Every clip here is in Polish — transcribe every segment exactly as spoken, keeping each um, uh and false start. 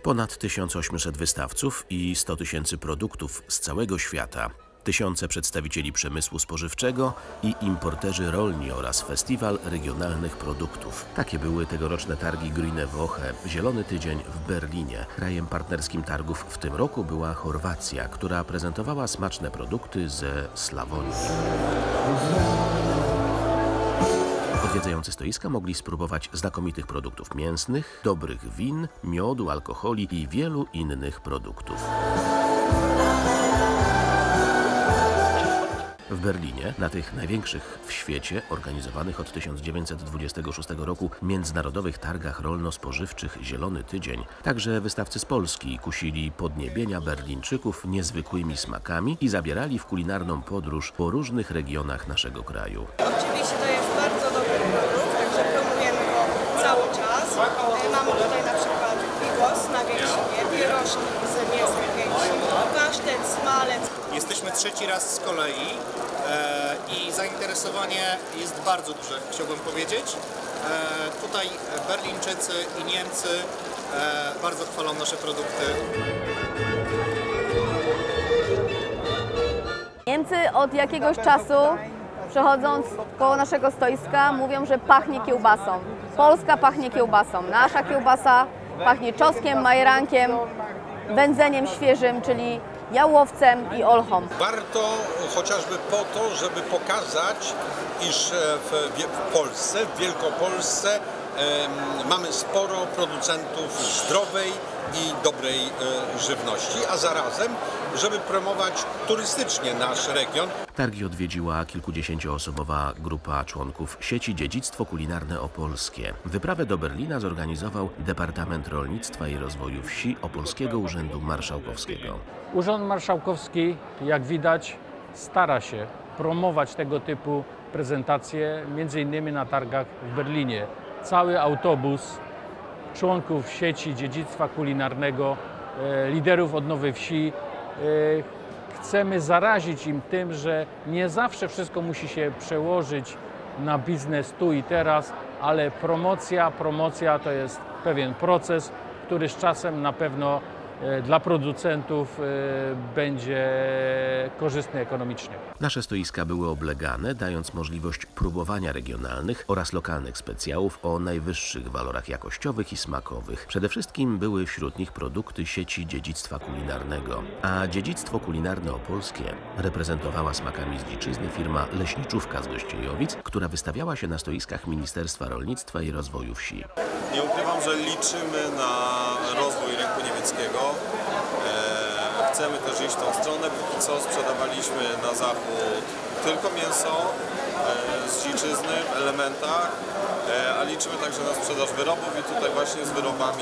Ponad tysiąc osiemset wystawców i sto tysięcy produktów z całego świata. Tysiące przedstawicieli przemysłu spożywczego i importerzy rolni oraz festiwal regionalnych produktów. Takie były tegoroczne targi Grüne Woche, Zielony Tydzień w Berlinie. Krajem partnerskim targów w tym roku była Chorwacja, która prezentowała smaczne produkty ze Slawonii. Odwiedzający stoiska mogli spróbować znakomitych produktów mięsnych, dobrych win, miodu, alkoholi i wielu innych produktów. W Berlinie, na tych największych w świecie, organizowanych od tysiąc dziewięćset dwudziestego szóstego roku międzynarodowych targach rolno-spożywczych Zielony Tydzień, także wystawcy z Polski kusili podniebienia Berlińczyków niezwykłymi smakami i zabierali w kulinarną podróż po różnych regionach naszego kraju. Oczywiście to jest bardzo dobry produkt, także promujemy go cały czas. Mamy tutaj na przykład bigos na wierzchnie, pierożki z mięsem pięści, pasztet, smalec. Jesteśmy trzeci raz z kolei e, i zainteresowanie jest bardzo duże, chciałbym powiedzieć. E, tutaj Berlińczycy i Niemcy e, bardzo chwalą nasze produkty. Niemcy od jakiegoś czasu, przechodząc koło naszego stoiska, mówią, że pachnie kiełbasą. Polska pachnie kiełbasą. Nasza kiełbasa pachnie czosnkiem, majerankiem, wędzeniem świeżym, czyli jałowcem i olchą. Warto chociażby po to, żeby pokazać, iż w, w Polsce, w Wielkopolsce e, mamy sporo producentów zdrowej i dobrej e, żywności, a zarazem, żeby promować turystycznie nasz region. Targi odwiedziła kilkudziesięcioosobowa grupa członków sieci Dziedzictwo Kulinarne Opolskie. Wyprawę do Berlina zorganizował Departament Rolnictwa i Rozwoju Wsi Opolskiego Urzędu Marszałkowskiego. Urząd Marszałkowski, jak widać, stara się promować tego typu prezentacje, między innymi na targach w Berlinie. Cały autobus członków sieci Dziedzictwa Kulinarnego, liderów odnowy wsi, chcemy zarazić im tym, że nie zawsze wszystko musi się przełożyć na biznes tu i teraz, ale promocja, promocja to jest pewien proces, który z czasem na pewno dla producentów będzie korzystny ekonomicznie. Nasze stoiska były oblegane, dając możliwość próbowania regionalnych oraz lokalnych specjałów o najwyższych walorach jakościowych i smakowych. Przede wszystkim były wśród nich produkty sieci Dziedzictwa Kulinarnego. A Dziedzictwo Kulinarne Opolskie reprezentowała smakami z dziczyzny firma Leśniczówka z Gościejowic, która wystawiała się na stoiskach Ministerstwa Rolnictwa i Rozwoju Wsi. Nie ukrywam, że liczymy na rozwój rynku niemieckiego. E, chcemy też iść w tą stronę. Póki co sprzedawaliśmy na zachód tylko mięso e, z dziczyzny w elementach, e, a liczymy także na sprzedaż wyrobów i tutaj właśnie z wyrobami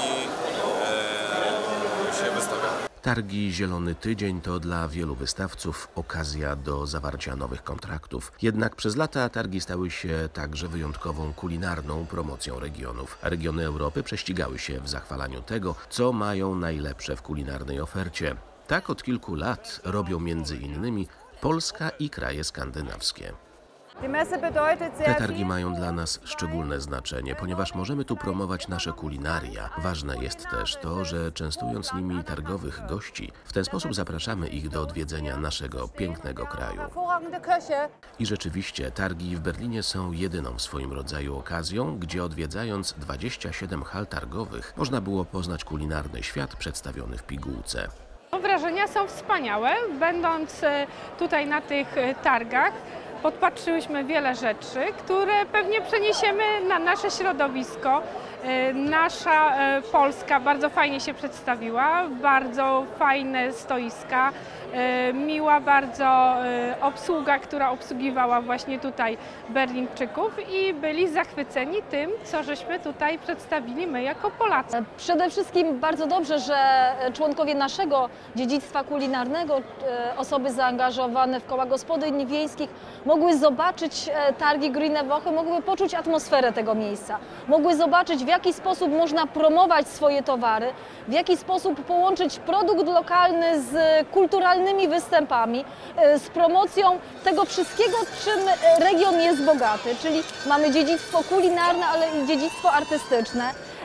e, się wystawiamy. Targi Zielony Tydzień to dla wielu wystawców okazja do zawarcia nowych kontraktów. Jednak przez lata targi stały się także wyjątkową kulinarną promocją regionów. Regiony Europy prześcigały się w zachwalaniu tego, co mają najlepsze w kulinarnej ofercie. Tak od kilku lat robią między innymi Polska i kraje skandynawskie. Te targi mają dla nas szczególne znaczenie, ponieważ możemy tu promować nasze kulinaria. Ważne jest też to, że częstując nimi targowych gości, w ten sposób zapraszamy ich do odwiedzenia naszego pięknego kraju. I rzeczywiście targi w Berlinie są jedyną w swoim rodzaju okazją, gdzie odwiedzając dwadzieścia siedem hal targowych można było poznać kulinarny świat przedstawiony w pigułce. Wrażenia są wspaniałe. Będąc tutaj na tych targach, podpatrzyłyśmy wiele rzeczy, które pewnie przeniesiemy na nasze środowisko. Nasza Polska bardzo fajnie się przedstawiła, bardzo fajne stoiska, miła bardzo obsługa, która obsługiwała właśnie tutaj Berlińczyków i byli zachwyceni tym, co żeśmy tutaj przedstawili my jako Polacy. Przede wszystkim bardzo dobrze, że członkowie naszego dziedzictwa kulinarnego, osoby zaangażowane w koła gospodyń wiejskich mogły zobaczyć targi Grüne Woche, mogły poczuć atmosferę tego miejsca, mogły zobaczyć, w jaki sposób można promować swoje towary, w jaki sposób połączyć produkt lokalny z kulturalnymi występami, z promocją tego wszystkiego, czym region jest bogaty, czyli mamy dziedzictwo kulinarne, ale i dziedzictwo artystyczne.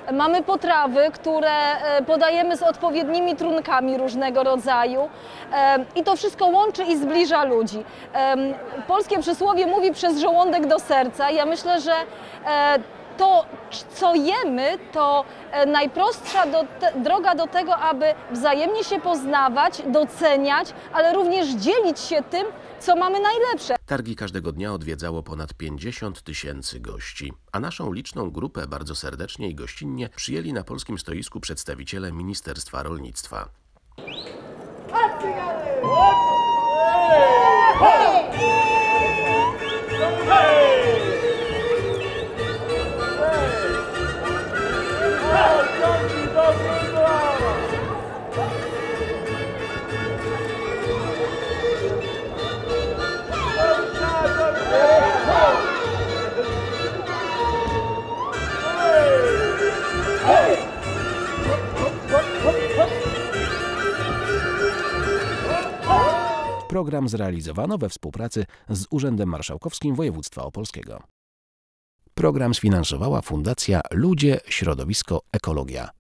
mamy potrawy, które podajemy z odpowiednimi trunkami różnego rodzaju i to wszystko łączy i zbliża ludzi. Polskie przysłowie mówi przez żołądek do serca. Ja myślę, że to, co jemy, to najprostsza do te, droga do tego, aby wzajemnie się poznawać, doceniać, ale również dzielić się tym, co mamy najlepsze. Targi każdego dnia odwiedzało ponad pięćdziesiąt tysięcy gości, a naszą liczną grupę bardzo serdecznie i gościnnie przyjęli na polskim stoisku przedstawiciele Ministerstwa Rolnictwa. Program zrealizowano we współpracy z Urzędem Marszałkowskim Województwa Opolskiego. Program sfinansowała Fundacja Ludzie, Środowisko, Ekologia.